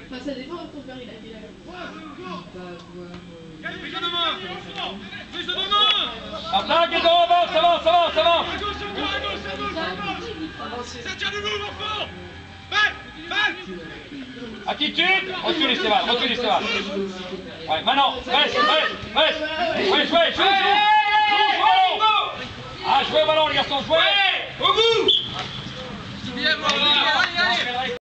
Enfin, ça dépend de ton père, il a quel âge. Martin, qui est devant, avance, avance, avance, avance. Ça tient debout, mon fort. Attitude, reculez Esteban, reculez Esteban. Ouais, maintenant, reste. Ouais, jouez. Ah, jouez au ballon les garçons, jouez. Au bout.